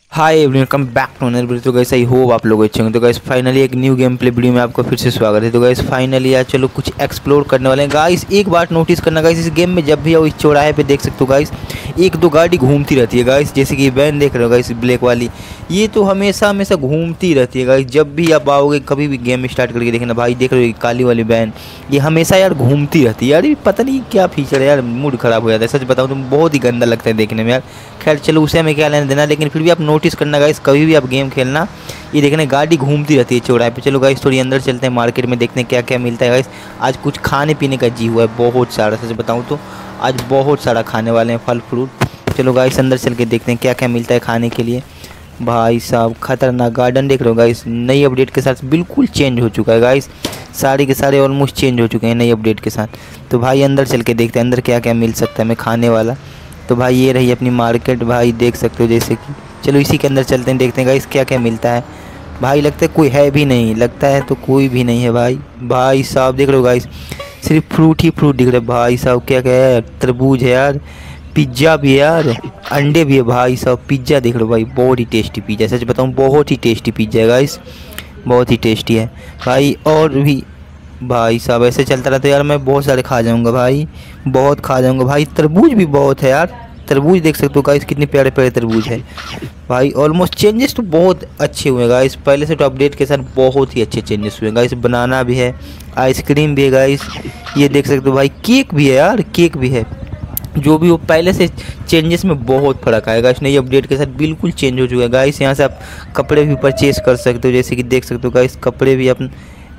Hi everyone, welcome back to another video. तो guys I hope आप लोग अच्छे होंगे। तो गाइस फाइनली एक न्यू गेम प्ले वीडियो में आपको फिर से स्वागत है। तो गाइस फाइनली यार चलो कुछ एक्सप्लोर करने वाले हैं। गाइस एक बात नोटिस करना गाइस, इस गेम में जब भी आओ इस चौराहे पे देख सकते हो गाइस एक दो गाड़ी घूमती रहती है गाइस। जैसे कि वैन देख रहे हो गाइस ब्लैक वाली, ये तो हमेशा हमेशा घूमती रहती है गाइस। जब भी आप आओगे कभी भी गेम स्टार्ट करके देखना भाई, देख रहे हो काली वाली वैन, ये हमेशा यार घूमती रहती है यार। ये पता नहीं क्या फीचर है यार, मूड ख़राब हो जाता है सच बताऊँ तो। बहुत ही गंदा लगता है देखने में यार। खैर चलो उसे हमें क्या लेना देना, लेकिन फिर भी आप नोटिस करना गाइस कभी भी आप गेम खेलना, ये देखने गाड़ी घूमती रहती है चौराहे पे। चलो गाइस थोड़ी अंदर चलते हैं, मार्केट में देखते हैं क्या क्या मिलता है गाइस। आज कुछ खाने पीने का जी हुआ है बहुत सारा, सच बताऊँ तो आज बहुत सारा खाने वाले हैं फल फ्रूट। चलो गाइस अंदर चल के देखते हैं क्या क्या मिलता है खाने के लिए। भाई साहब खतरनाक गार्डन देख रहे हो गाइस, नई अपडेट के साथ बिल्कुल चेंज हो चुका है गाइस। सारे के सारे ऑलमोस्ट चेंज हो चुके हैं नई अपडेट के साथ। तो भाई अंदर चल के देखते हैं अंदर क्या क्या मिल सकता है हमें खाने वाला। तो भाई ये रही अपनी मार्केट भाई, देख सकते हो जैसे कि। चलो इसी के अंदर चलते हैं, देखते हैं गाइस क्या क्या मिलता है। भाई लगता है कोई है भी नहीं, लगता है तो कोई भी नहीं है भाई। भाई साहब देख रहे हो गाइस सिर्फ फ्रूट ही फ्रूट दिख रहे हैं भाई साहब। क्या क्या है, तरबूज है यार, पिज्ज़ा भी है यार, अंडे भी है भाई साहब। पिज्ज़ा देख रहे हो भाई, बहुत ही टेस्टी पिज्ज़ा, सच बताऊँ बहुत ही टेस्टी पिज्ज़ा है गाइस, बहुत ही टेस्टी है भाई। और भी भाई साहब ऐसे चलता रहता है यार, मैं बहुत सारे खा जाऊंगा भाई, बहुत खा जाऊंगा भाई। तरबूज भी बहुत है यार, तरबूज देख सकते हो गाइस कितने प्यारे प्यारे तरबूज है भाई। ऑलमोस्ट चेंजेस तो बहुत अच्छे हुए हैं गाइस, पहले से तो अपडेट के साथ बहुत ही अच्छे चेंजेस हुए हैं गाइस। बनाना भी है, आइसक्रीम भी है गाइस, ये देख सकते हो भाई। केक भी है यार, केक भी है। जो भी हो पहले से चेंजेस में बहुत फ़र्क आएगा इस नई अपडेट के साथ, बिल्कुल चेंज हो चुका है गाइस। यहाँ से आप कपड़े भी परचेज़ कर सकते हो, जैसे कि देख सकते हो गाइस कपड़े भी अपन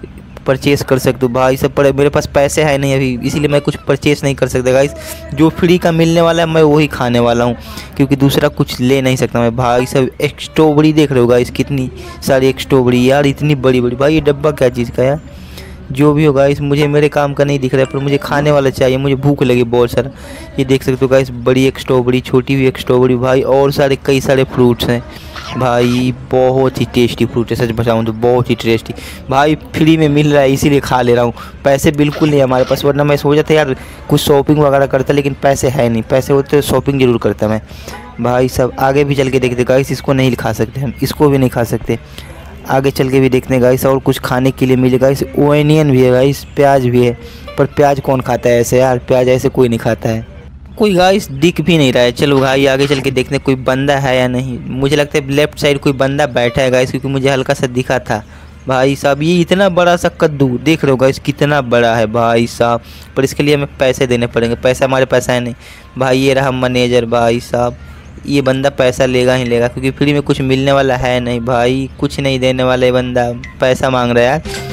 परचेज़ कर सकते हो भाई सब। पर मेरे पास पैसे है नहीं अभी, इसीलिए मैं कुछ परचेज़ नहीं कर सकता गाइस। जो फ्री का मिलने वाला है मैं वही खाने वाला हूँ, क्योंकि दूसरा कुछ ले नहीं सकता मैं भाई सब। एक स्ट्रॉबेरी देख रहे हो गाइस कितनी सारी एक स्ट्रॉबेरी यार, इतनी बड़ी बड़ी भाई। ये डब्बा क्या चीज़ का यार, जो भी हो गाइस मुझे मेरे काम का नहीं दिख रहा है, पर मुझे खाने वाला चाहिए, मुझे भूख लगी बहुत सारा। ये देख सकते हो गाइस बड़ी एक स्ट्रॉबेरी, छोटी भी एक स्ट्रॉबेरी भाई, और सारे कई सारे फ्रूट्स हैं भाई। बहुत ही टेस्टी फ्रूट है सच बताऊँ तो, बहुत ही टेस्टी भाई। फ्री में मिल रहा है इसीलिए खा ले रहा हूँ। पैसे बिल्कुल नहीं हमारे पास, वरना मैं सोचा था यार कुछ शॉपिंग वगैरह करता, लेकिन पैसे है नहीं। पैसे होते तो शॉपिंग ज़रूर करता मैं भाई सब। आगे भी चल के देखते गाइस, इसको नहीं खा सकते हम, इसको भी नहीं खा सकते। आगे चल के भी देखते हैं गाइस और कुछ खाने के लिए मिलेगा। इस ओनियन भी है गाइस, प्याज भी है, पर प्याज कौन खाता है ऐसे यार, प्याज ऐसे कोई नहीं खाता है। कोई गाइस दिख भी नहीं रहा है। चलो भाई आगे चल के देखते हैं कोई बंदा है या नहीं। मुझे लगता है लेफ्ट साइड कोई बंदा बैठा है गाइस, क्योंकि मुझे हल्का सा दिखा था भाई साहब। ये इतना बड़ा सा कद्दू देख रहे हो गाइस कितना बड़ा है भाई साहब, पर इसके लिए हमें पैसे देने पड़ेंगे। पैसा हमारे पास है नहीं भाई। ये रहा मैनेजर भाई साहब, ये बंदा पैसा लेगा ही लेगा, क्योंकि फ्री में कुछ मिलने वाला है नहीं भाई, कुछ नहीं देने वाला ये बंदा, पैसा मांग रहा है यार।